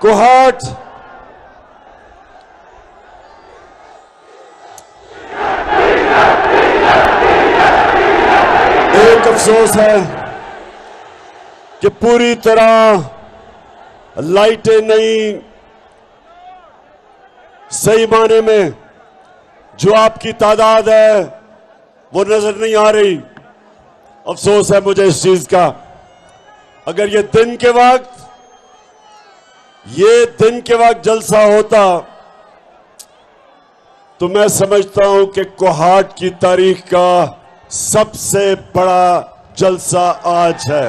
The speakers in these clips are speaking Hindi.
कोहाट एक अफसोस है कि पूरी तरह लाइटें नहीं, सही माने में जो आपकी तादाद है वो नजर नहीं आ रही। अफसोस है मुझे इस चीज का। अगर ये दिन के वक्त जलसा होता तो मैं समझता हूं कि कोहाट की तारीख का सबसे बड़ा जलसा आज है।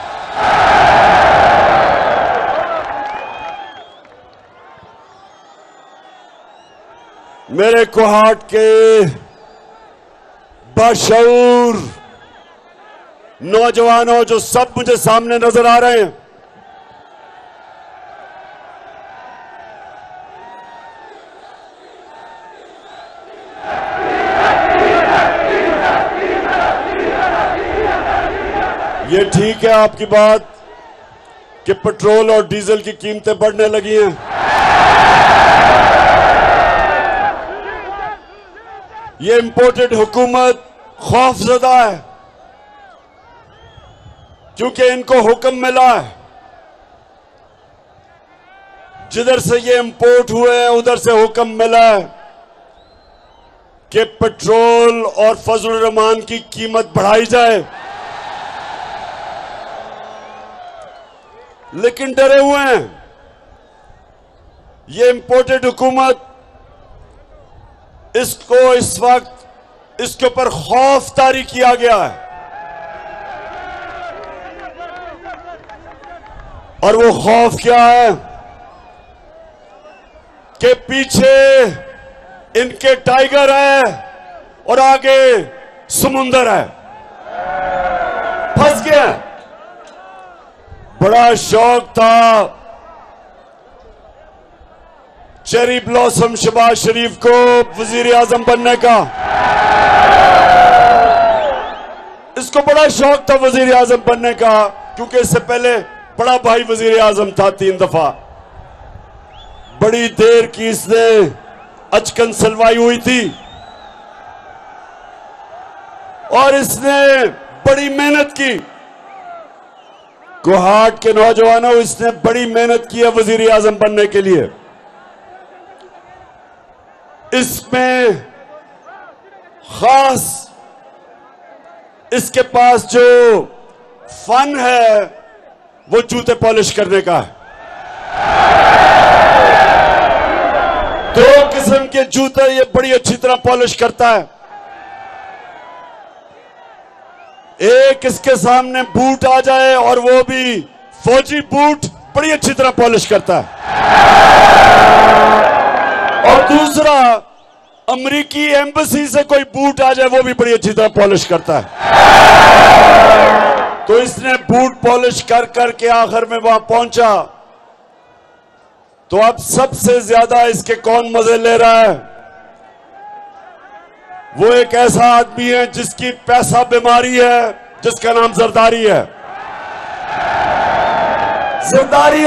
मेरे कोहाट के बाशऊर नौजवानों जो सब मुझे सामने नजर आ रहे हैं, ये ठीक है आपकी बात कि पेट्रोल और डीजल की कीमतें बढ़ने लगी हैं। ये इंपोर्टेड हुकूमत खौफजदा है क्योंकि इनको हुक्म मिला है, जिधर से ये इंपोर्ट हुए हैं उधर से हुक्म मिला है कि पेट्रोल और फजलुर रहमान की कीमत बढ़ाई जाए, लेकिन डरे हुए हैं। ये इंपोर्टेड हुकूमत इसको इस वक्त इसके ऊपर खौफ तारी किया गया है और वो खौफ क्या है कि पीछे इनके टाइगर है और आगे समुंदर है, फंस गए। बड़ा शौक था चेरी ब्लॉसम शहबाज शरीफ को वजीर आजम बनने का, इसको बड़ा शौक था वजीर आजम बनने का क्योंकि इससे पहले बड़ा भाई वजीर आजम था 3 दफा। बड़ी देर की इसने अचकन सलवाई हुई थी और इसने बड़ी मेहनत की। कोहाट के नौजवानों, इसने बड़ी मेहनत की है वजीर आजम बनने के लिए। इसमें खास इसके पास जो फन है वो जूते पॉलिश करने का है। 2 किस्म के जूते ये बड़ी अच्छी तरह पॉलिश करता है। एक इसके सामने बूट आ जाए और वो भी फौजी बूट बड़ी अच्छी तरह पॉलिश करता है, और दूसरा अमेरिकी एम्बेसी से कोई बूट आ जाए वो भी बड़ी अच्छी तरह पॉलिश करता है। तो इसने बूट पॉलिश कर करके आखिर में वहां पहुंचा। तो अब सबसे ज्यादा इसके कौन मजे ले रहा है? वो एक ऐसा आदमी है जिसकी पैसा बीमारी है, जिसका नाम जरदारी है। जरदारी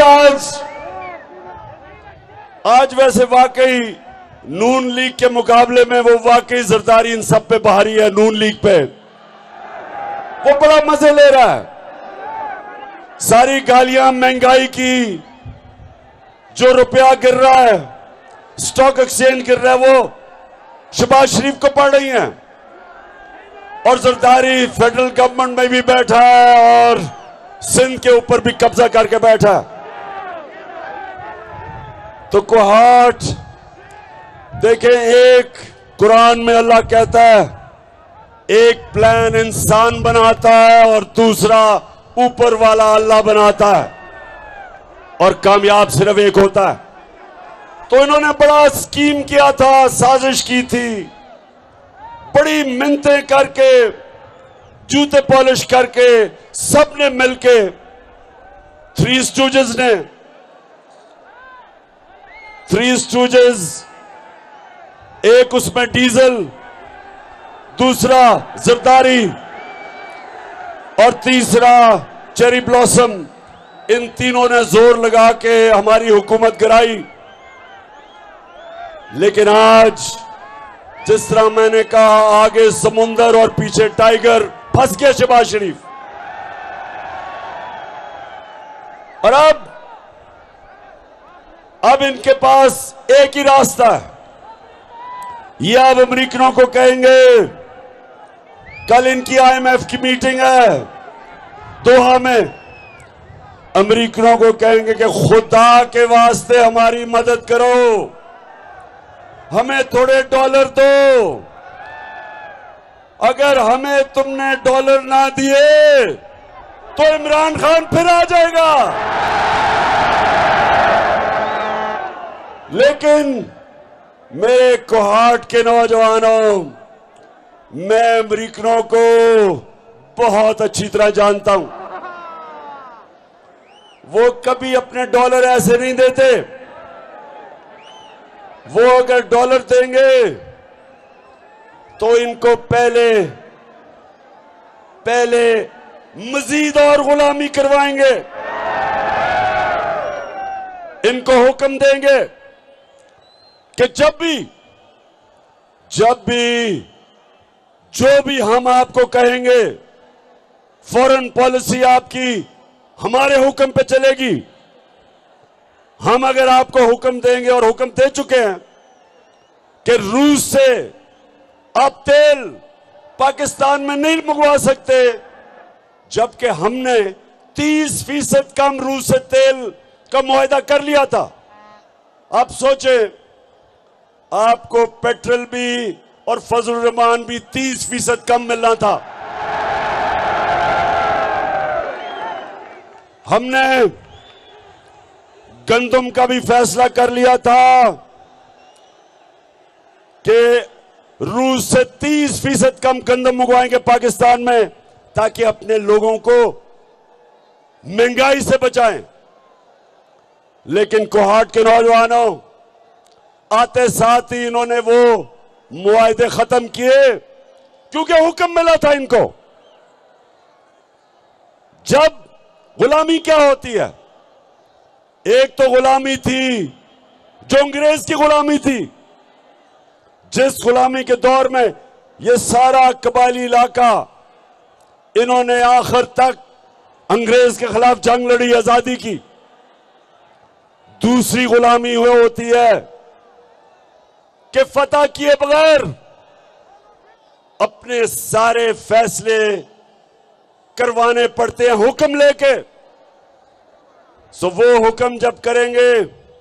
आज वैसे वाकई नून लीग के मुकाबले में वो वाकई जरदारी इन सब पे बाहरी है। नून लीग पे वो बड़ा मजे ले रहा है। सारी गालियां महंगाई की, जो रुपया गिर रहा है, स्टॉक एक्सचेंज गिर रहा है, वो शहबाज शरीफ को पड़ रही हैं। और जरदारी फेडरल गवर्नमेंट में भी बैठा है और सिंध के ऊपर भी कब्जा करके बैठा है। तो कोहाट देखें, एक कुरान में अल्लाह कहता है एक प्लान इंसान बनाता है और दूसरा ऊपर वाला अल्लाह बनाता है, और कामयाब सिर्फ एक होता है। तो इन्होंने बड़ा स्कीम किया था, साजिश की थी, बड़ी मिन्नतें करके, जूते पॉलिश करके, सबने मिलके, 3 स्टूजेस ने, 3 स्टूजेस, एक उसमें डीजल, दूसरा जरदारी और तीसरा चेरी ब्लॉसम, इन तीनों ने जोर लगा के हमारी हुकूमत गिराई। लेकिन आज जिस तरह मैंने कहा, आगे समुंदर और पीछे टाइगर, फंस गया शहबाज शरीफ। और अब इनके पास एक ही रास्ता है। ये अब अमेरिकनों को कहेंगे, कल इनकी IMF की मीटिंग है दोहा में, अमेरिकनों को कहेंगे कि खुदा के वास्ते हमारी मदद करो, हमें थोड़े डॉलर दो। अगर हमें तुमने डॉलर ना दिए तो इमरान खान फिर आ जाएगा। लेकिन मेरे कोहाट के नौजवानों, मैं अमेरिकनों को बहुत अच्छी तरह जानता हूं। वो कभी अपने डॉलर ऐसे नहीं देते। वो अगर डॉलर देंगे तो इनको पहले मजीद और गुलामी करवाएंगे। इनको हुक्म देंगे कि जब भी जो भी हम आपको कहेंगे, फॉरेन पॉलिसी आपकी हमारे हुक्म पे चलेगी। हम अगर आपको हुक्म देंगे, और हुक्म दे चुके हैं, कि रूस से आप तेल पाकिस्तान में नहीं मंगवा सकते, जबकि हमने 30% कम रूस से तेल का मुआहदा कर लिया था। आप सोचें, आपको पेट्रोल भी और फजल रहमान भी 30% कम मिलना था। हमने गंदम का भी फैसला कर लिया था कि रूस से 30% कम गंदम मंगवाएंगे पाकिस्तान में, ताकि अपने लोगों को महंगाई से बचाएं। लेकिन कोहाट के नौजवानों, आते साथ ही इन्होंने वो मुआहदे खत्म किए, क्योंकि हुक्म मिला था इनको। जब गुलामी क्या होती है, एक तो गुलामी थी जो अंग्रेज की गुलामी थी, जिस गुलामी के दौर में ये सारा कबायली इलाका इन्होंने आखिर तक अंग्रेज के खिलाफ जंग लड़ी, आजादी की। दूसरी गुलामी हुई होती है कि फतह किए बगैर अपने सारे फैसले करवाने पड़ते हैं हुक्म लेके। सो वो हुक्म जब करेंगे,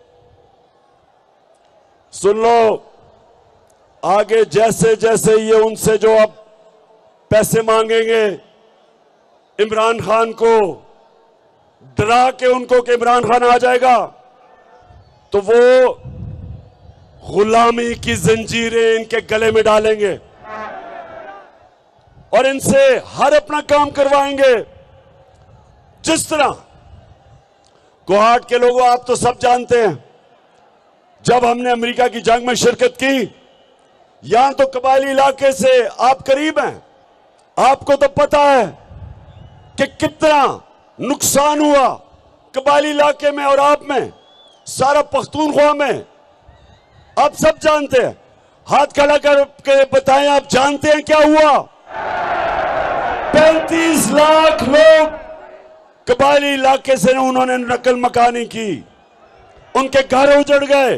सुन लो, आगे जैसे जैसे ये उनसे जो अब पैसे मांगेंगे, इमरान खान को डरा के उनको कि इमरान खान आ जाएगा, तो वो गुलामी की जंजीरें इनके गले में डालेंगे और इनसे हर अपना काम करवाएंगे। जिस तरह कोहाट के लोगों, आप तो सब जानते हैं, जब हमने अमेरिका की जंग में शिरकत की, यहां तो कबायली इलाके से आप करीब हैं, आपको तो पता है कि कितना नुकसान हुआ कबायली इलाके में और आप में, सारा पख्तूनख्वा में। आप सब जानते हैं, हाथ खड़ा करके बताएं, आप जानते हैं क्या हुआ? 35 लाख लोग कबायली इलाके से उन्होंने नकल मकानी की, उनके घर उजड़ गए।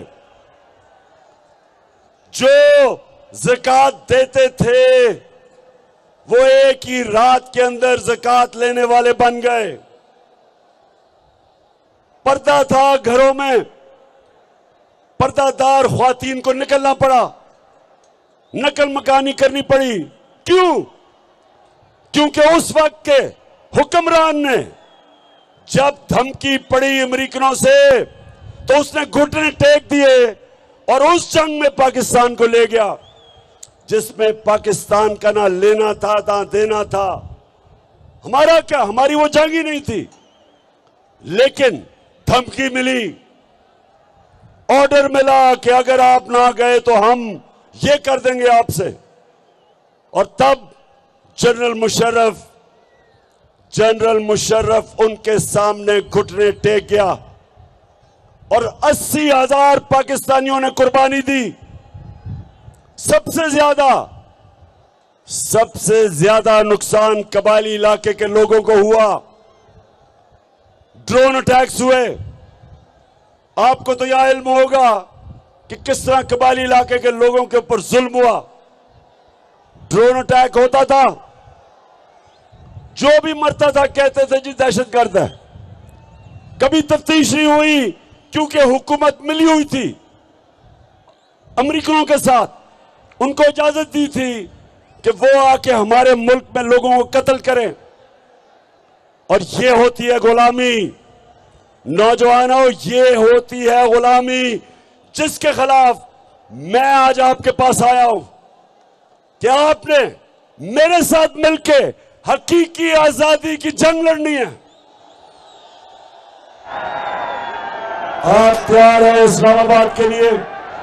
जो ज़कात देते थे वो एक ही रात के अंदर ज़कात लेने वाले बन गए। पर्दा था घरों में, पर्दादार ख्वातीन को निकलना पड़ा, नकल मकानी करनी पड़ी। क्यों? क्योंकि उस वक्त के हुक्मरान ने जब धमकी पड़ी अमेरिकनों से, तो उसने घुटने टेक दिए और उस जंग में पाकिस्तान को ले गया, जिसमें पाकिस्तान का ना लेना था ना देना था। हमारा क्या, हमारी वो जंग ही नहीं थी, लेकिन धमकी मिली, ऑर्डर मिला कि अगर आप ना गए तो हम ये कर देंगे आपसे। और तब जनरल मुशर्रफ जनरल मुशर्रफ उनके सामने घुटने टेक गया और 80,000 पाकिस्तानियों ने कुर्बानी दी। सबसे ज्यादा नुकसान कबायली इलाके के लोगों को हुआ। ड्रोन अटैक्स हुए। आपको तो यह इल्म होगा कि किस तरह कबायली इलाके के लोगों के ऊपर जुल्म हुआ। ड्रोन अटैक होता था, जो भी मरता था कहते थे जी दहशतगर्द है। कभी तफ्तीश नहीं हुई क्योंकि हुकूमत मिली हुई थी अमेरिकनों के साथ, उनको इजाजत दी थी कि वो आके हमारे मुल्क में लोगों को कत्ल करें। और ये होती है गुलामी। नौजवानों, ये होती है गुलामी जिसके खिलाफ मैं आज आपके पास आया हूं कि आपने मेरे साथ मिलके हकीकी आजादी की जंग लड़नी है। आप तैयार हैं इस्लामाबाद के लिए?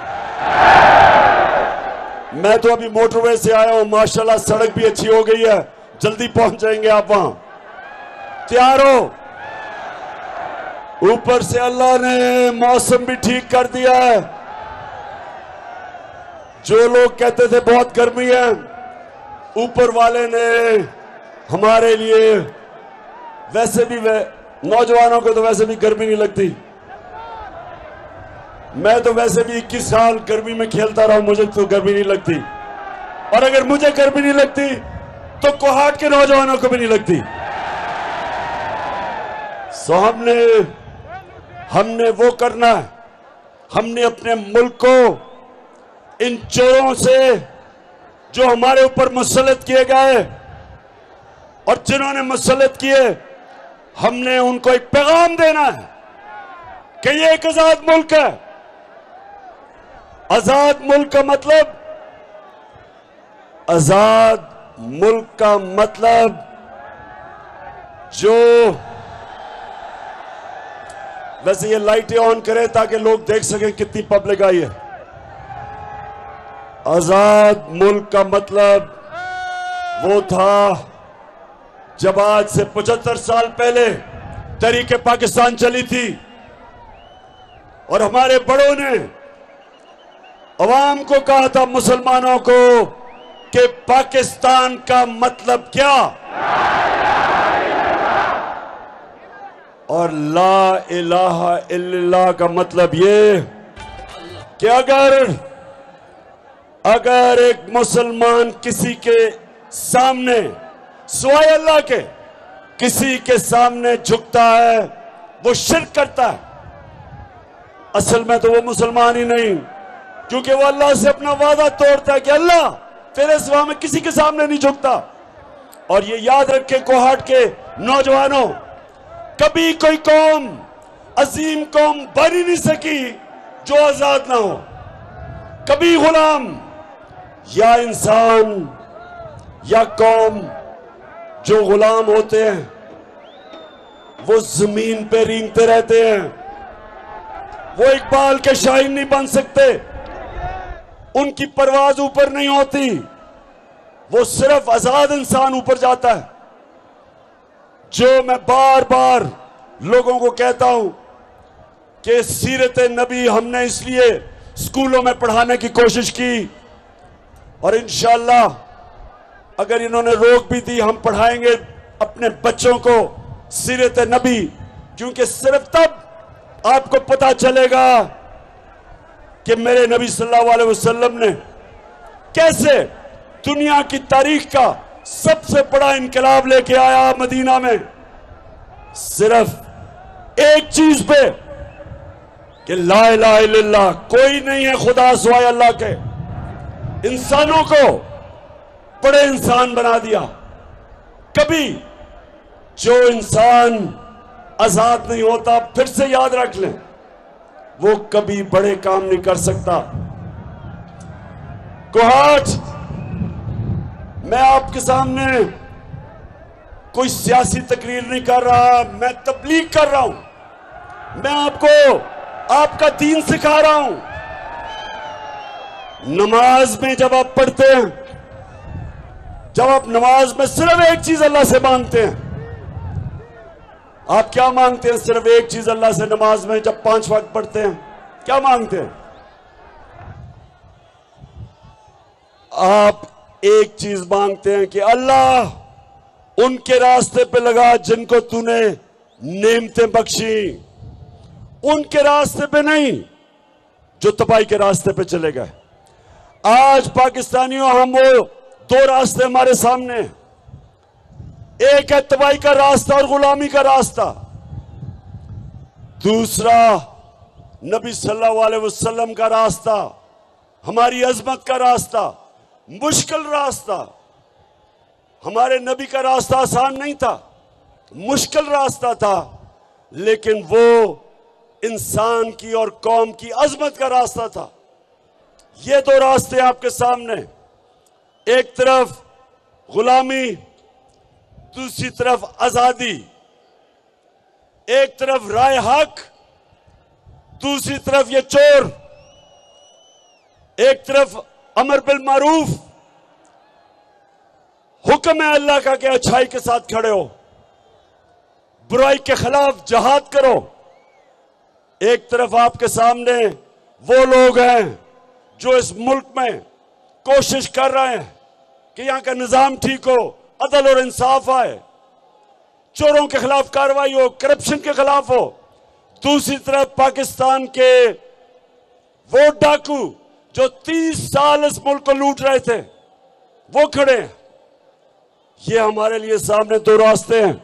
मैं तो अभी मोटरवे से आया हूं, माशाल्लाह सड़क भी अच्छी हो गई है, जल्दी पहुंच जाएंगे आप वहां। तैयार हो? ऊपर से अल्लाह ने मौसम भी ठीक कर दिया है। जो लोग कहते थे बहुत गर्मी है, ऊपर वाले ने हमारे लिए, वैसे भी नौजवानों को तो वैसे भी गर्मी नहीं लगती। मैं तो वैसे भी 21 साल गर्मी में खेलता रहा हूं, मुझे तो गर्मी नहीं लगती। और अगर मुझे गर्मी नहीं लगती तो कोहाट के नौजवानों को भी नहीं लगती। सो हमने वो करना है। हमने अपने मुल्क को इन चोरों से जो हमारे ऊपर मुसल्लत किए गए और जिन्होंने मुसल्लत किए, हमने उनको एक पैगाम देना है कि ये एक आजाद मुल्क है। आजाद मुल्क का मतलब, आजाद मुल्क का मतलब जो, वैसे ये लाइटें ऑन करें ताकि लोग देख सकें कितनी पब्लिक आई है। आजाद मुल्क का मतलब वो था जब आज से 75 साल पहले तहरीक पाकिस्तान चली थी और हमारे बड़ों ने अवाम को कहा था, मुसलमानों को, कि पाकिस्तान का मतलब क्या, और ला इलाहा इल्लल्लाह का मतलब ये कि अगर एक मुसलमान किसी के सामने सिवाय अल्लाह के किसी के सामने झुकता है, वो शिर्क करता है। असल में तो वो मुसलमान ही नहीं, क्योंकि वो अल्लाह से अपना वादा तोड़ता है कि अल्लाह तेरे सिवा में किसी के सामने नहीं झुकता। और ये याद रखे कोहाट के नौजवानों, कभी कोई कौम अजीम कौम बन ही नहीं सकी जो आजाद ना हो। कभी गुलाम या इंसान या कौम जो गुलाम होते हैं वो जमीन पे रेंगते रहते हैं, वो इकबाल के शाहीन नहीं बन सकते, उनकी परवाज ऊपर नहीं होती, वो सिर्फ आजाद इंसान ऊपर जाता है। जो मैं बार बार लोगों को कहता हूं कि सीरत नबी हमने इसलिए स्कूलों में पढ़ाने की कोशिश की, और इंशाअल्लाह अगर इन्होंने रोक भी दी, हम पढ़ाएंगे अपने बच्चों को सीरत नबी, क्योंकि सिर्फ तब आपको पता चलेगा कि मेरे नबी सल्लल्लाहु अलैहि वसल्लम ने कैसे दुनिया की तारीख का सबसे बड़ा इनकलाब लेके आया मदीना में, सिर्फ एक चीज पे कि ला इलाहा इल्लल्लाह, कोई नहीं है खुदा सिवाय अल्लाह के। इंसानों को बड़े इंसान बना दिया। कभी जो इंसान आजाद नहीं होता, फिर से याद रख लें, वो कभी बड़े काम नहीं कर सकता। कोहाट, मैं आपके सामने कोई सियासी तकरीर नहीं कर रहा, मैं तबलीग कर रहा हूं। मैं आपको आपका दीन सिखा रहा हूं। नमाज में जब आप पढ़ते हैं, जब आप नमाज में सिर्फ एक चीज अल्लाह से मांगते हैं आप क्या मांगते हैं? सिर्फ एक चीज अल्लाह से नमाज में जब 5 वक्त पढ़ते हैं, क्या मांगते हैं? आप एक चीज मांगते हैं कि अल्लाह उनके रास्ते पे लगा जिनको तूने नेमतें बख्शी, उनके रास्ते पे नहीं जो तबाही के रास्ते पे चले गए। आज पाकिस्तानियों, हम वो 2 रास्ते हमारे सामने हैं। एक है तबाही का रास्ता और गुलामी का रास्ता, दूसरा नबी सल्लल्लाहु अलैहि वसल्लम का रास्ता, हमारी अजमत का रास्ता, मुश्किल रास्ता। हमारे नबी का रास्ता आसान नहीं था, मुश्किल रास्ता था, लेकिन वो इंसान की और कौम की अजमत का रास्ता था। ये 2 रास्ते आपके सामने, एक तरफ गुलामी, दूसरी तरफ आजादी। एक तरफ राय हक, दूसरी तरफ ये चोर। एक तरफ अमर बिल मारूफ, हुक्म है अल्लाह का कि अच्छाई के साथ खड़े हो, बुराई के खिलाफ जहाद करो। एक तरफ आपके सामने वो लोग हैं जो इस मुल्क में कोशिश कर रहे हैं कि यहां का निजाम ठीक हो, अदल और इंसाफ आए, चोरों के खिलाफ कार्रवाई हो, करप्शन के खिलाफ हो। दूसरी तरफ पाकिस्तान के वो डाकू जो 30 साल इस मुल्क को लूट रहे थे, वो खड़े हैं। ये हमारे लिए सामने 2 रास्ते हैं।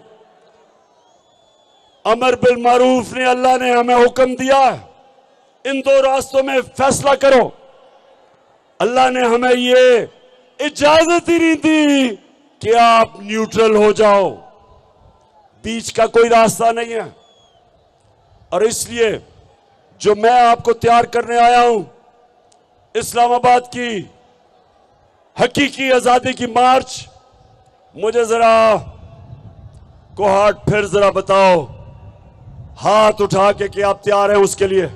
अमर बिल मारूफ ने, अल्लाह ने हमें हुक्म दिया है, इन 2 रास्तों में फैसला करो। अल्लाह ने हमें ये इजाजत ही नहीं दी कि आप न्यूट्रल हो जाओ, बीच का कोई रास्ता नहीं है। और इसलिए जो मैं आपको तैयार करने आया हूं, इस्लामाबाद की हकीकी आजादी की मार्च, मुझे जरा कोहाट फिर जरा बताओ, हाथ उठा के कि आप तैयार हैं उसके लिए।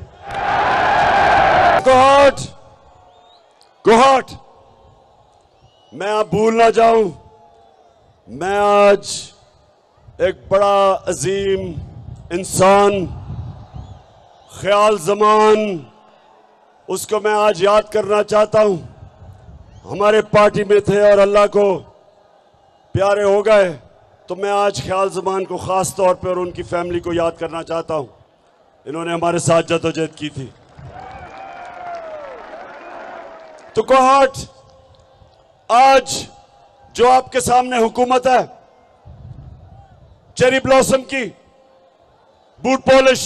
कोहाट, कोहाट। मैं आप भूल ना जाऊं, मैं आज एक बड़ा अजीम इंसान, ख्याल जमान, उसको मैं आज याद करना चाहता हूं। हमारे पार्टी में थे और अल्लाह को प्यारे हो गए, तो मैं आज ख्याल जमान को खास तौर पे और उनकी फैमिली को याद करना चाहता हूं। इन्होंने हमारे साथ जद्दोजहद की थी। तो कोहाट, आज जो आपके सामने हुकूमत है, चेरी ब्लॉसम की, बूट पॉलिश,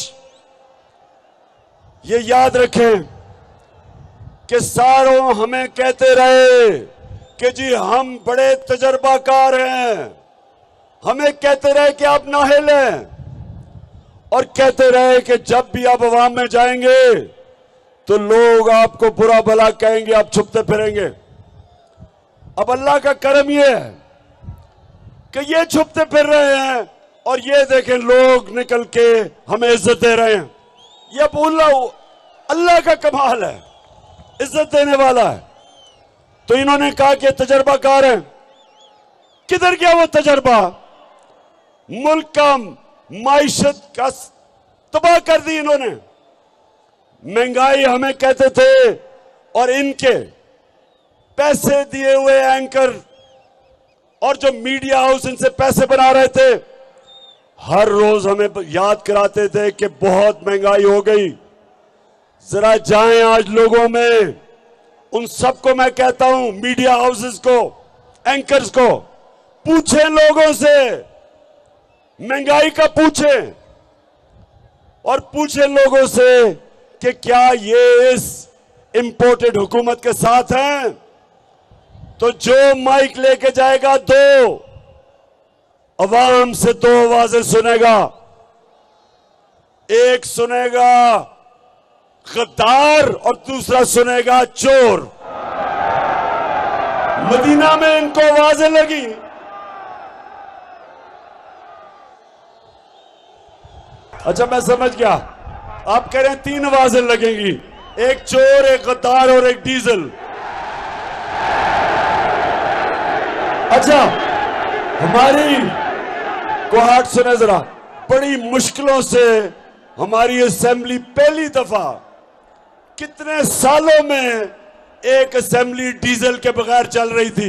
ये याद रखें कि सारों हमें कहते रहे कि जी हम बड़े तजर्बाकार हैं, हमें कहते रहे कि आप नाहिल हैं, और कहते रहे कि जब भी आप अवाम में जाएंगे तो लोग आपको बुरा भला कहेंगे, आप छुपते फिरेंगे। अब अल्लाह का करम यह है कि ये छुपते फिर रहे हैं और ये देखें लोग निकल के हमें इज्जत दे रहे हैं। ये अल्लाह का कमाल है, इज्जत देने वाला है। तो इन्होंने कहा कि तजर्बाकार हैं। किधर गया वो तजर्बा? मुल्क का माइशत का तबाह कर दी इन्होंने। महंगाई हमें कहते थे, और इनके पैसे दिए हुए एंकर और जो मीडिया हाउस इनसे पैसे बना रहे थे, हर रोज हमें याद कराते थे कि बहुत महंगाई हो गई। जरा जाएं आज लोगों में, उन सबको मैं कहता हूं, मीडिया हाउसेस को, एंकर्स को, पूछें लोगों से, महंगाई का पूछें, और पूछें लोगों से कि क्या ये इस इंपोर्टेड हुकूमत के साथ हैं। तो जो माइक लेके जाएगा, 2 अवाम से 2 आवाजें सुनेगा। एक सुनेगा गद्दार और दूसरा सुनेगा चोर। मदीना में इनको आवाजें लगी, अच्छा मैं समझ गया, आप कह रहे हैं 3 आवाजें लगेंगी, एक चोर, एक गद्दार और एक डीजल। अच्छा, हमारी कोहाट सुने जरा, बड़ी मुश्किलों से हमारी असेंबली पहली दफा कितने सालों में एक असेंबली डीजल के बगैर चल रही थी,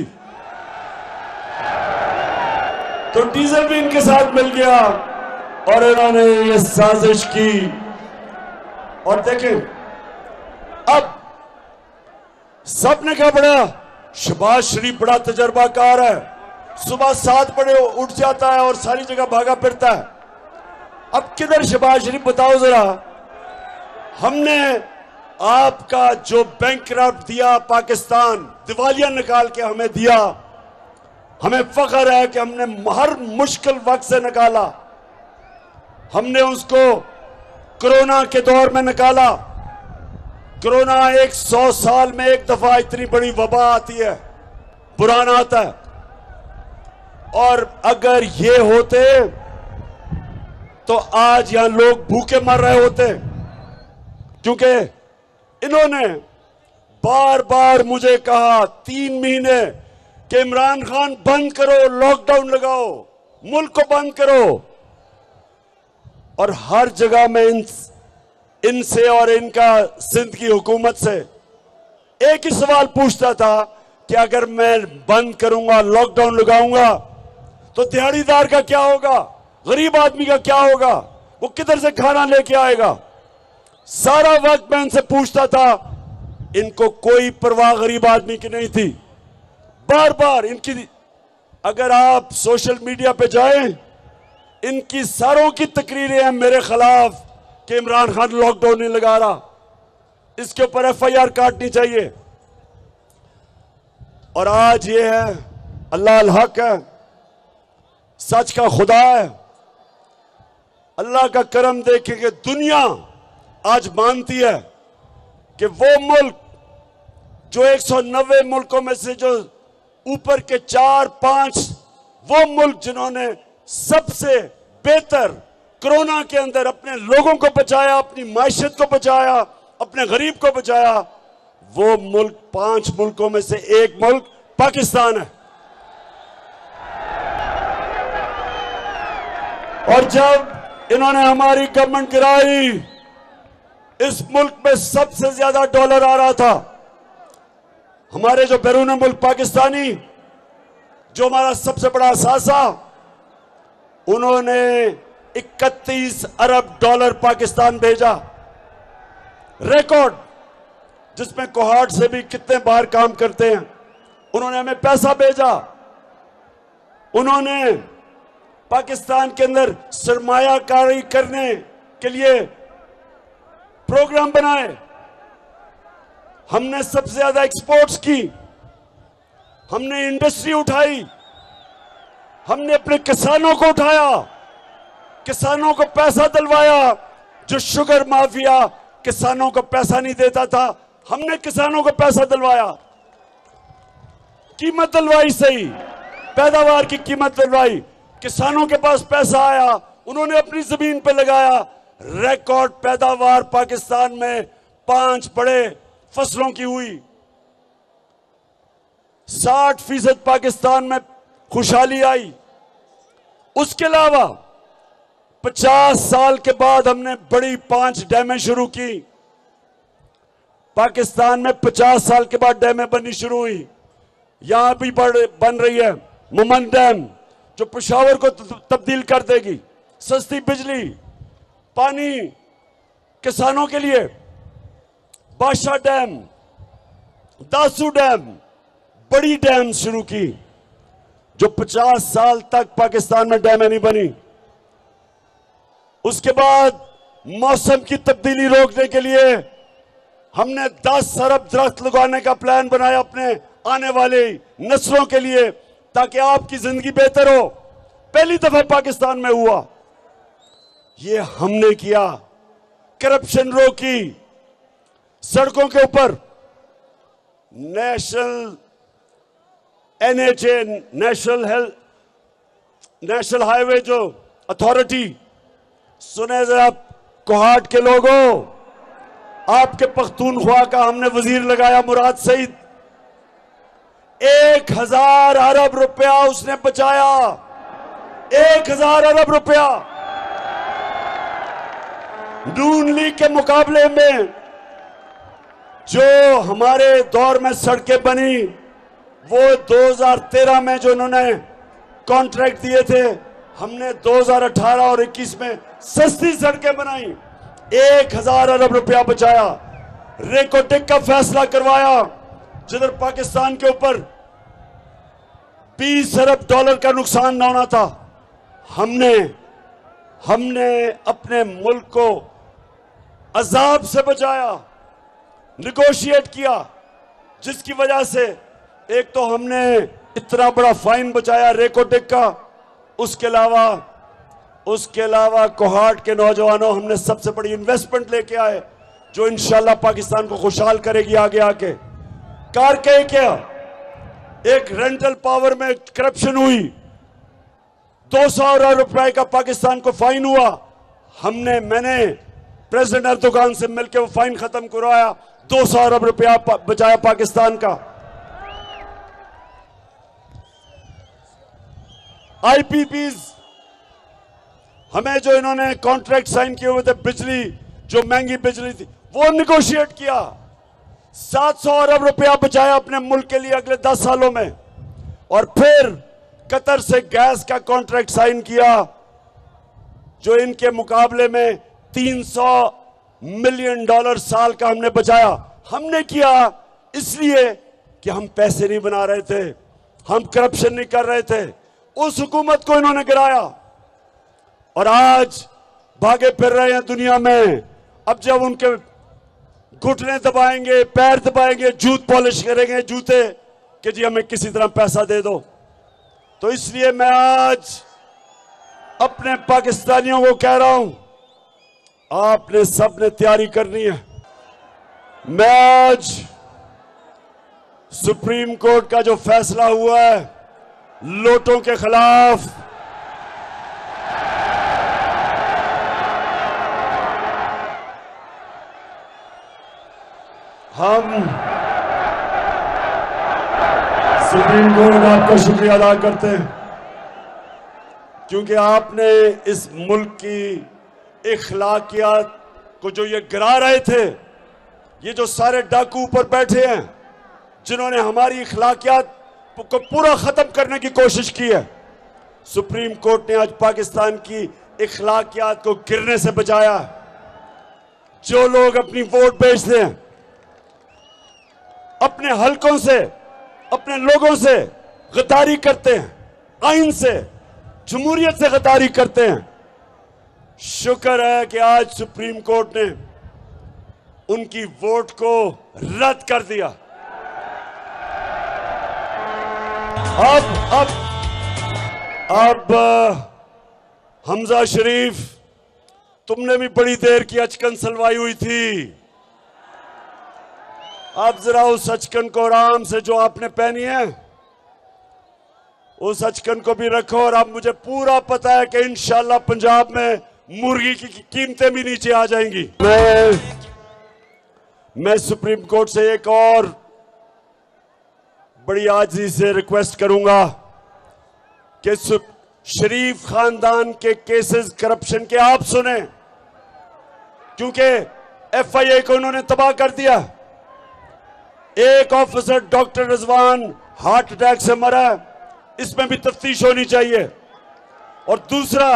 तो डीजल भी इनके साथ मिल गया और इन्होंने ये साजिश की। और देखें, अब सबने कहा बड़ा शहबाज शरीफ बड़ा तजर्बाकार है, सुबह 7 बजे उठ जाता है और सारी जगह भागा फिरता है। अब किधर शहबाज शरीफ, बताओ जरा। हमने आपका जो बैंकरप्ट दिया, पाकिस्तान दिवालिया निकाल के हमें दिया, हमें फख्र है कि हमने हर मुश्किल वक्त से निकाला। हमने उसको कोरोना के दौर में निकाला। कोरोना 100 साल में एक दफा इतनी बड़ी वबा आती है, बुरान आता है। और अगर ये होते तो आज यहां लोग भूखे मर रहे होते, क्योंकि इन्होंने बार बार मुझे कहा 3 महीने कि इमरान खान बंद करो, लॉकडाउन लगाओ, मुल्क को बंद करो। और हर जगह में इनसे और इनका सिंध की हुकूमत से एक ही सवाल पूछता था कि अगर मैं बंद करूंगा, लॉकडाउन लगाऊंगा, तो दिहाड़ीदार का क्या होगा, गरीब आदमी का क्या होगा, वो किधर से खाना लेके आएगा। सारा वक्त मैं इनसे पूछता था, इनको कोई परवाह गरीब आदमी की नहीं थी। बार बार इनकी, अगर आप सोशल मीडिया पे जाएं, इनकी सारों की तकरीरें हैं मेरे खिलाफ कि इमरान खान लॉकडाउन नहीं लगा रहा, इसके ऊपर FIR काटनी चाहिए। और आज ये है, अल्लाह अल हक है, सच का खुदा है। अल्लाह का करम देखें कि दुनिया आज मानती है कि वो मुल्क जो 190 मुल्कों में से जो ऊपर के 4-5 वो मुल्क जिन्होंने सबसे बेहतर कोरोना के अंदर अपने लोगों को बचाया, अपनी मायशत को बचाया, अपने गरीब को बचाया, वो मुल्क 5 मुल्कों में से एक मुल्क पाकिस्तान है। और जब इन्होंने हमारी गवर्नमेंट गिराई, इस मुल्क में सबसे ज्यादा डॉलर आ रहा था। हमारे जो बैरून मुल्क पाकिस्तानी, जो हमारा सबसे बड़ा असासा, उन्होंने 31 अरब डॉलर पाकिस्तान भेजा, रिकॉर्ड, जिसमें कोहाट से भी कितने बार काम करते हैं। उन्होंने हमें पैसा भेजा। उन्होंने पाकिस्तान के अंदर सरमायाकारी करने के लिए प्रोग्राम बनाए। हमने सबसे ज्यादा एक्सपोर्ट्स की, हमने इंडस्ट्री उठाई, हमने अपने किसानों को उठाया, किसानों को पैसा दिलवाया। जो शुगर माफिया किसानों को पैसा नहीं देता था, हमने किसानों को पैसा दिलवाया, कीमत दिलवाई, सही पैदावार की कीमत दिलवाई, किसानों के पास पैसा आया, उन्होंने अपनी जमीन पे लगाया। रिकॉर्ड पैदावार पाकिस्तान में 5 बड़े फसलों की हुई। 60% पाकिस्तान में खुशहाली आई। उसके अलावा 50 साल के बाद हमने बड़ी 5 डैमें शुरू की। पाकिस्तान में 50 साल के बाद डैमें बननी शुरू हुई। यहां भी बन रही है मुमन डैम, जो पेशावर को तब्दील कर देगी। सस्ती बिजली, पानी किसानों के लिए। बादशाह डैम, दासू डैम, बड़ी डैम शुरू की, जो 50 साल तक पाकिस्तान में डैमें नहीं बनी। उसके बाद मौसम की तब्दीली रोकने के लिए हमने 10 अरब दरख्त लगाने का प्लान बनाया अपने आने वाले नस्लों के लिए, ताकि आपकी जिंदगी बेहतर हो। पहली दफा पाकिस्तान में हुआ। ये हमने किया। करप्शन रोकी। सड़कों के ऊपर नेशनल NHA, नेशनल हाईवे जो अथॉरिटी, सुने जरा कोहाट के लोगों, आपके पख्तूनख्वा का हमने वजीर लगाया मुराद सईद। 1000 अरब रुपया उसने बचाया। 1000 अरब रुपया नून लीग के मुकाबले में जो हमारे दौर में सड़कें बनी, वो 2013 में जो उन्होंने कॉन्ट्रैक्ट दिए थे, हमने 2018 और 21 में सस्ती सड़कें बनाई, 1000 अरब रुपया बचाया, रेकोटेक का फैसला करवाया, जिधर पाकिस्तान के ऊपर 20 अरब डॉलर का नुकसान न होना था। हमने अपने मुल्क को अजाब से बचाया, निगोशिएट किया, जिसकी वजह से एक तो हमने इतना बड़ा फाइन बचाया रेकोटेक का, उसके अलावा कोहाट के नौजवानों हमने सबसे बड़ी इन्वेस्टमेंट लेके आए जो इंशाल्लाह पाकिस्तान को खुशहाल करेगी आगे आके। कार के क्या एक रेंटल पावर में करप्शन हुई, 200 अरब रुपए का पाकिस्तान को फाइन हुआ, मैंने प्रेसिडेंट अर्दोगान से मिलकर वो फाइन खत्म करवाया, 200 अरब रुपया बचाया पाकिस्तान का। आईपीपीज हमें जो इन्होंने कॉन्ट्रैक्ट साइन किए हुए थे, बिजली जो महंगी बिजली थी वो निगोशिएट किया, 700 अरब रुपया बचाया अपने मुल्क के लिए अगले 10 सालों में। और फिर कतर से गैस का कॉन्ट्रैक्ट साइन किया जो इनके मुकाबले में 300 मिलियन डॉलर साल का हमने बचाया। हमने किया इसलिए कि हम पैसे नहीं बना रहे थे, हम करप्शन नहीं कर रहे थे। उस हुकूमत को इन्होंने गिराया और आज भागे फिर रहे हैं दुनिया में। अब जब उनके घुटने दबाएंगे, पैर दबाएंगे, जूत पॉलिश करेंगे जूते कि जी हमें किसी तरह पैसा दे दो। तो इसलिए मैं आज अपने पाकिस्तानियों को कह रहा हूं, आपने सबने तैयारी करनी है। मैं आज सुप्रीम कोर्ट का जो फैसला हुआ है लोटों के खिलाफ, हम सुप्रीम कोर्ट आपका शुक्रिया अदा करते हैं क्योंकि आपने इस मुल्क की इखलाकियात को जो ये गिरा रहे थे, ये जो सारे डाकू ऊपर बैठे हैं जिन्होंने हमारी इखलाकियात को पूरा खत्म करने की कोशिश की है, सुप्रीम कोर्ट ने आज पाकिस्तान की इखलाकियात को गिरने से बचाया। जो लोग अपनी वोट बेचते हैं, अपने हलकों से, अपने लोगों से गद्दारी करते हैं, आइन से, जमहूरियत से गद्दारी करते हैं, शुक्र है कि आज सुप्रीम कोर्ट ने उनकी वोट को रद्द कर दिया। अब हमजा शरीफ, तुमने भी बड़ी देर की अचकन सलवाई हुई थी, अब जरा उस अचकन को आराम से जो आपने पहनी है उस अचकन को भी रखो। और अब मुझे पूरा पता है कि इंशाल्लाह पंजाब में मुर्गी की कीमतें भी नीचे आ जाएंगी। मैं सुप्रीम कोर्ट से एक और बड़ी आजिज़ी से रिक्वेस्ट करूंगा कि शरीफ खानदान के केसेस करप्शन के आप सुने, क्योंकि एफआईए को उन्होंने तबाह कर दिया। एक officer doctor Rizwan heart attack से मरा, इसमें भी तफ्तीश होनी चाहिए। और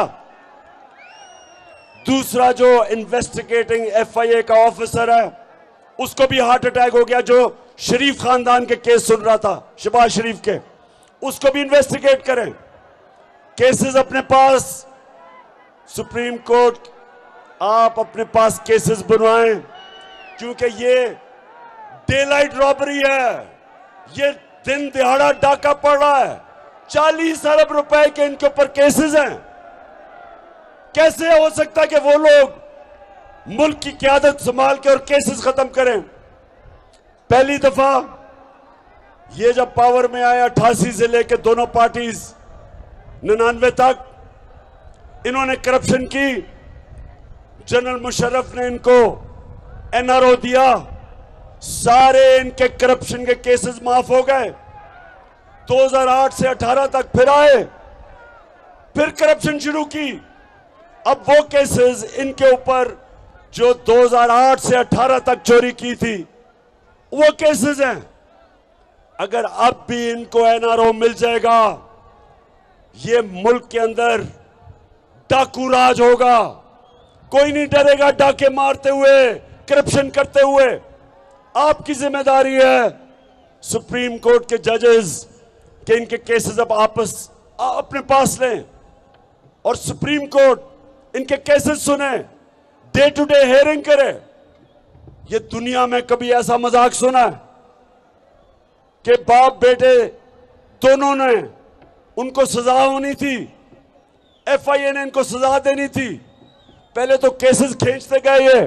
दूसरा जो इन्वेस्टिगेटिंग एफआईए का ऑफिसर है उसको भी हार्ट अटैक हो गया, जो शरीफ खानदान के केस सुन रहा था, शहबाज शरीफ के, उसको भी इन्वेस्टिगेट करें। केसेस अपने पास, सुप्रीम कोर्ट आप अपने पास केसेस बनवाएं, क्योंकि ये डेलाइट रॉबरी है, ये दिन दिहाड़ा डाका पड़ रहा है। 40 अरब रुपए के इनके ऊपर केसेस हैं। कैसे हो सकता है कि वो लोग मुल्क की क़यादत संभाल के और केसेस खत्म करें? पहली दफा ये जब पावर में आए 88 से लेकर दोनों पार्टीज 99 तक, इन्होंने करप्शन की। जनरल मुशर्रफ ने इनको एनआरओ दिया, सारे इनके करप्शन के केसेस माफ हो गए। 2008 से 18 तक फिर आए, फिर करप्शन शुरू की। अब वो केसेस इनके ऊपर जो 2008 से 18 तक चोरी की थी, वो केसेस हैं। अगर अब भी इनको एनआरओ मिल जाएगा, ये मुल्क के अंदर डाकू राज होगा। कोई नहीं डरेगा डाके मारते हुए, करप्शन करते हुए। आपकी जिम्मेदारी है सुप्रीम कोर्ट के जजेस कि इनके केसेस अब अपने पास लें और सुप्रीम कोर्ट इनके केसेस सुने, डे टू डे हेयरिंग करे। ये दुनिया में कभी ऐसा मजाक सुना है कि बाप बेटे दोनों ने, उनको सजा होनी थी, एफआईए ने इनको सजा देनी थी। पहले तो केसेस खींचते गए, ये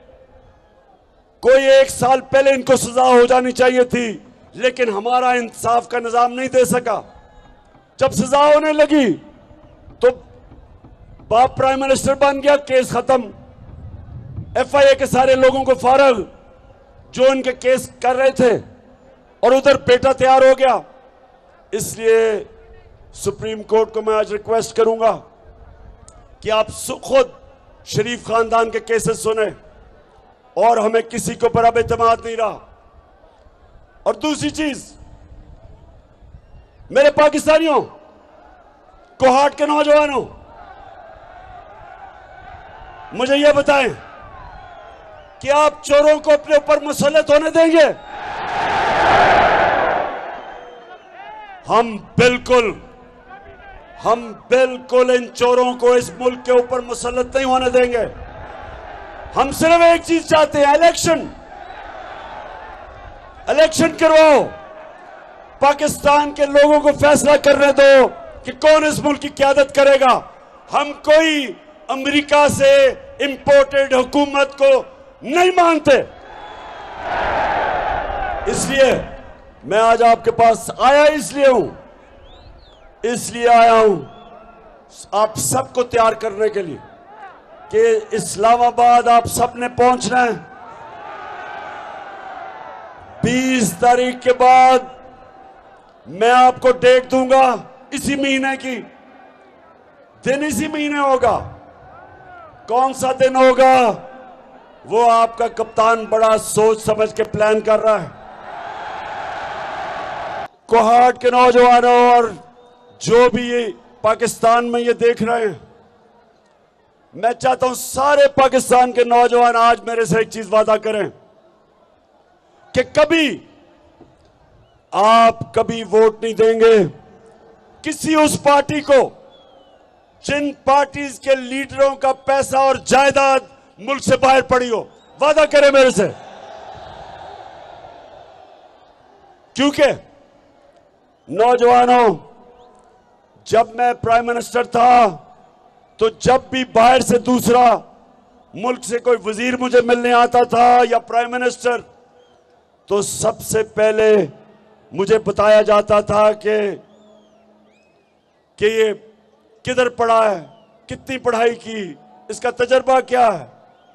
कोई 1 साल पहले इनको सजा हो जानी चाहिए थी, लेकिन हमारा इंसाफ का निजाम नहीं दे सका। जब सजा होने लगी तो बाप प्राइम मिनिस्टर बन गया, केस खत्म, एफआईए के सारे लोगों को फारग जो इनके केस कर रहे थे, और उधर बेटा तैयार हो गया। इसलिए सुप्रीम कोर्ट को मैं आज रिक्वेस्ट करूंगा कि आप खुद शरीफ खानदान के केसेस सुने, और हमें किसी के ऊपर अब एतमाद नहीं रहा। और दूसरी चीज, मेरे पाकिस्तानियों, कोहाट के नौजवानों, मुझे यह बताएं कि आप चोरों को अपने ऊपर मुसल्लत होने देंगे? हम बिल्कुल इन चोरों को इस मुल्क के ऊपर मुसल्लत नहीं होने देंगे। हम सिर्फ एक चीज चाहते हैं, इलेक्शन करवाओ, पाकिस्तान के लोगों को फैसला करने दो कि कौन इस मुल्क की क़यादत करेगा। हम कोई अमेरिका से इंपोर्टेड हुकूमत को नहीं मानते। इसलिए मैं आज आपके पास आया, इसलिए आया हूं आप सबको तैयार करने के लिए कि इस्लामाबाद आप सबने पहुंचना है। 20 तारीख के बाद मैं आपको डेट दूंगा, इसी महीने की। दिन इसी महीने होगा। कौन सा दिन होगा वो आपका कप्तान बड़ा सोच समझ के प्लान कर रहा है। कोहाट के नौजवानों और जो भी ये पाकिस्तान में ये देख रहे हैं, मैं चाहता हूं सारे पाकिस्तान के नौजवान आज मेरे से एक चीज वादा करें कि आप कभी वोट नहीं देंगे किसी उस पार्टी को जिन पार्टीज के लीडरों का पैसा और जायदाद मुल्क से बाहर पड़ी हो। वादा करें मेरे से, क्योंकि नौजवानों, जब मैं प्राइम मिनिस्टर था तो जब भी बाहर से दूसरा मुल्क से कोई वजीर मुझे मिलने आता था या प्राइम मिनिस्टर, तो सबसे पहले मुझे बताया जाता था कि ये किधर पढ़ा है, कितनी पढ़ाई की, इसका तजर्बा क्या है,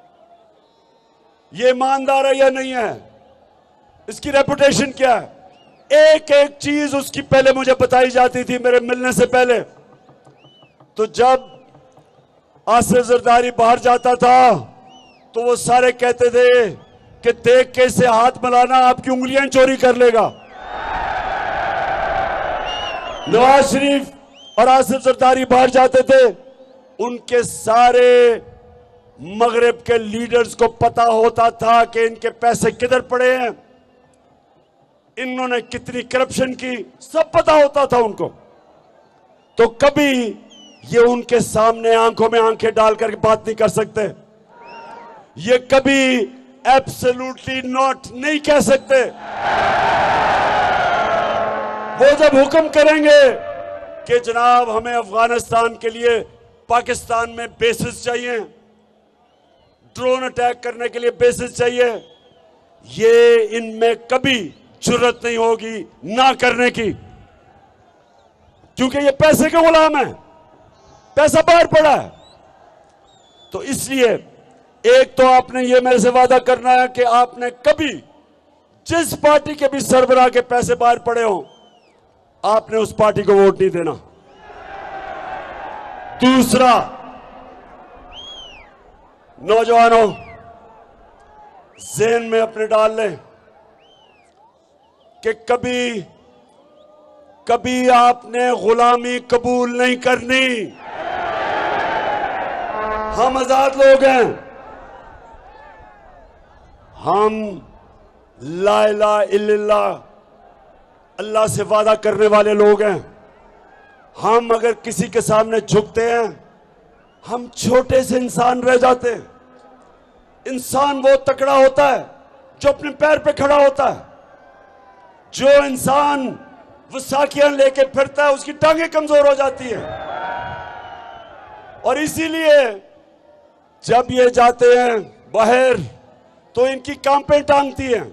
ये ईमानदार है या नहीं है, इसकी रेपुटेशन क्या है। एक एक चीज उसकी पहले मुझे बताई जाती थी मेरे मिलने से पहले। तो जब आसिफ जरदारी बाहर जाता था तो वो सारे कहते थे कि देख के इसे हाथ मिलाना, आपकी उंगलियां चोरी कर लेगा। नवाज शरीफ और आसिफ जरदारी बाहर जाते थे, उनके सारे मगरिब के लीडर्स को पता होता था कि इनके पैसे किधर पड़े हैं, इन्होंने कितनी करप्शन की, सब पता होता था उनको। तो कभी ये उनके सामने आंखों में आंखें डालकर बात नहीं कर सकते, ये कभी एब्सोल्युटली नॉट नहीं कह सकते। वो जब हुक्म करेंगे कि जनाब हमें अफगानिस्तान के लिए पाकिस्तान में बेसिस चाहिए, ड्रोन अटैक करने के लिए बेसिस चाहिए, ये इनमें कभी जुर्रत नहीं होगी ना करने की, क्योंकि ये पैसे के गुलाम है, पैसा बाहर पड़ा है। तो इसलिए एक तो आपने ये मेरे से वादा करना है कि आपने कभी जिस पार्टी के भी सरबराह के पैसे बाहर पड़े हों, आपने उस पार्टी को वोट नहीं देना। दूसरा, नौजवानों, ज़हन में अपने डाल लें कि कभी कभी आपने गुलामी कबूल नहीं करनी। हम आजाद लोग हैं, हम ला इलाहा इल्लल्लाह अल्लाह से वादा करने वाले लोग हैं। हम अगर किसी के सामने झुकते हैं, हम छोटे से इंसान रह जाते हैं। इंसान वो तकड़ा होता है जो अपने पैर पे खड़ा होता है। जो इंसान वो साखियां लेके फिरता है, उसकी टांगें कमजोर हो जाती है। और इसीलिए जब ये जाते हैं बाहर तो इनकी कांपें टांगती हैं,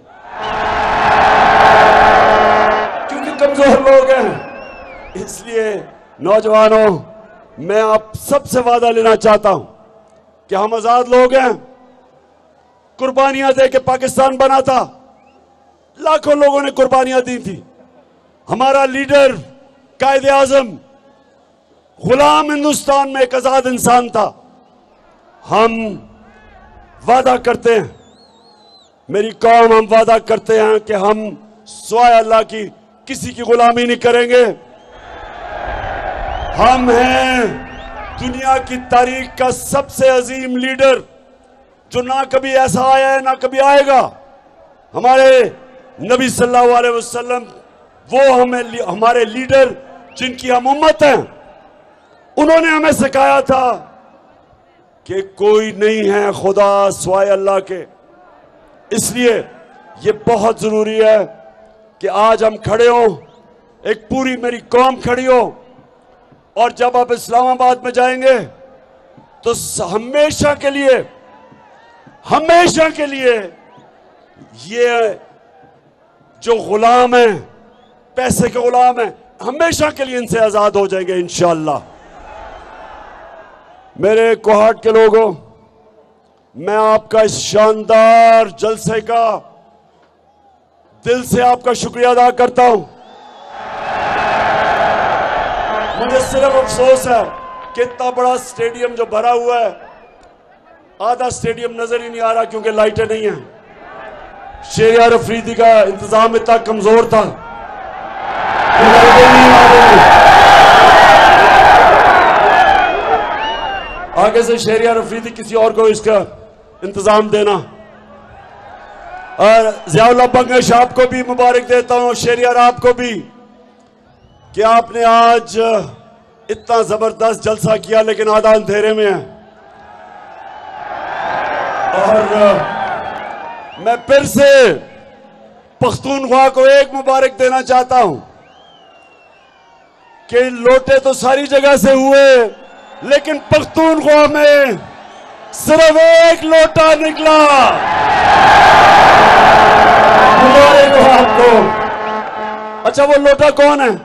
क्योंकि कमजोर लोग हैं। इसलिए नौजवानों, मैं आप सबसे वादा लेना चाहता हूं कि हम आजाद लोग हैं। कुर्बानियां दे के पाकिस्तान बना था, लाखों लोगों ने कुर्बानियां दी थी। हमारा लीडर कायदे आजम गुलाम हिंदुस्तान में एक आजाद इंसान था। हम वादा करते हैं, मेरी कौम, हम वादा करते हैं कि हम सिवाय अल्लाह की किसी की गुलामी नहीं करेंगे। हम हैं दुनिया की तारीख का सबसे अजीम लीडर, जो ना कभी ऐसा आया है ना कभी आएगा। हमारे नबी सल्लल्लाहु अलैहि वसल्लम वो हमारे लीडर जिनकी हम उम्मत हैं, उन्होंने हमें सिखाया था कि कोई नहीं है खुदा सिवाय अल्लाह के। इसलिए ये बहुत जरूरी है कि आज हम खड़े हो, एक पूरी मेरी कौम खड़ी हो। और जब आप इस्लामाबाद में जाएंगे तो हमेशा के लिए ये जो गुलाम है, पैसे के गुलाम है, हमेशा के लिए इनसे आजाद हो जाएंगे इंशाअल्लाह। मेरे कोहाट के लोगों, मैं आपका इस शानदार जलसे का दिल से आपका शुक्रिया अदा करता हूं। मुझे सिर्फ अफसोस है कि इतना बड़ा स्टेडियम जो भरा हुआ है, आधा स्टेडियम नजर ही नहीं आ रहा क्योंकि लाइटें नहीं हैं। शेरियार अफरीदी का इंतजाम इतना कमजोर था कि लाइटें नहीं आ रही। आगे से शेरियार अफरीदी किसी और को इसका इंतजाम देना। और ज़ियाउल्लाह बंगश आपको भी मुबारक देता हूं, शेरियार आपको भी, कि आपने आज इतना जबरदस्त जलसा किया लेकिन आधा अंधेरे में है। और मैं फिर से पख्तूनख्वा को एक मुबारक देना चाहता हूं कि लोटे तो सारी जगह से हुए, लेकिन पख्तूनख्वा में सिर्फ एक लोटा निकला। मुबारक हो आपको। अच्छा, वो लोटा कौन है?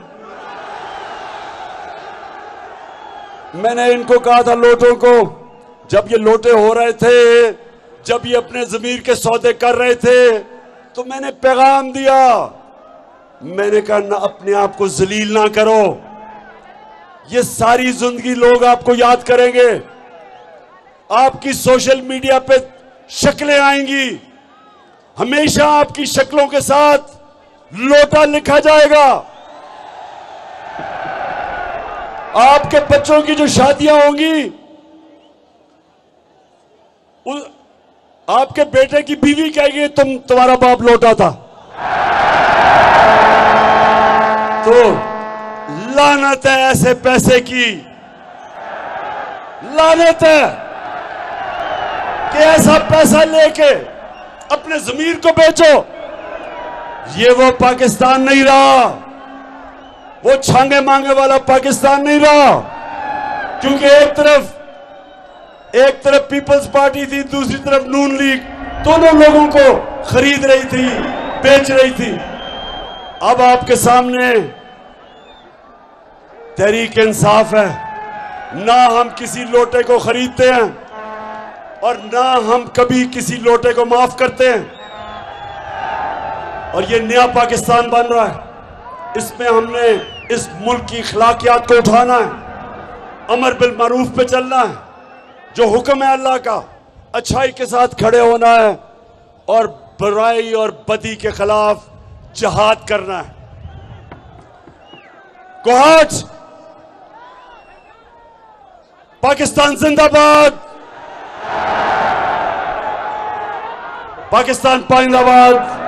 मैंने इनको कहा था लोटों को, जब ये लोटे हो रहे थे, जब ये अपने जमीर के सौदे कर रहे थे, तो मैंने पैगाम दिया, मैंने कहा ना, अपने आप को जलील ना करो। ये सारी जिंदगी लोग आपको याद करेंगे, आपकी सोशल मीडिया पे शक्लें आएंगी, हमेशा आपकी शक्लों के साथ लोटा लिखा जाएगा। आपके बच्चों की जो शादियां होंगी, आपके बेटे की बीवी कहेगी तुम्हारा बाप लोटा था। तो लानत है ऐसे पैसे की, लानत है कि ऐसा पैसा लेके अपने जमीर को बेचो। ये वो पाकिस्तान नहीं रहा, वो छांगे मांगे वाला पाकिस्तान नहीं रहा। क्योंकि एक तरफ पीपल्स पार्टी थी, दूसरी तरफ नून लीग, दोनों लोगों को खरीद रही थी, बेच रही थी। अब आपके सामने तहरीक इंसाफ है। ना हम किसी लोटे को खरीदते हैं और ना हम कभी किसी लोटे को माफ करते हैं। और ये नया पाकिस्तान बन रहा है, इसमें हमने इस मुल्क की अखलाकियात को उठाना है, अमर बिल मारूफ पे चलना है, जो हुक्म है अल्लाह का, अच्छाई के साथ खड़े होना है और बुराई और बदी के खिलाफ जिहाद करना है। कोहाट, पाकिस्तान जिंदाबाद, पाकिस्तान पाइंदाबाद।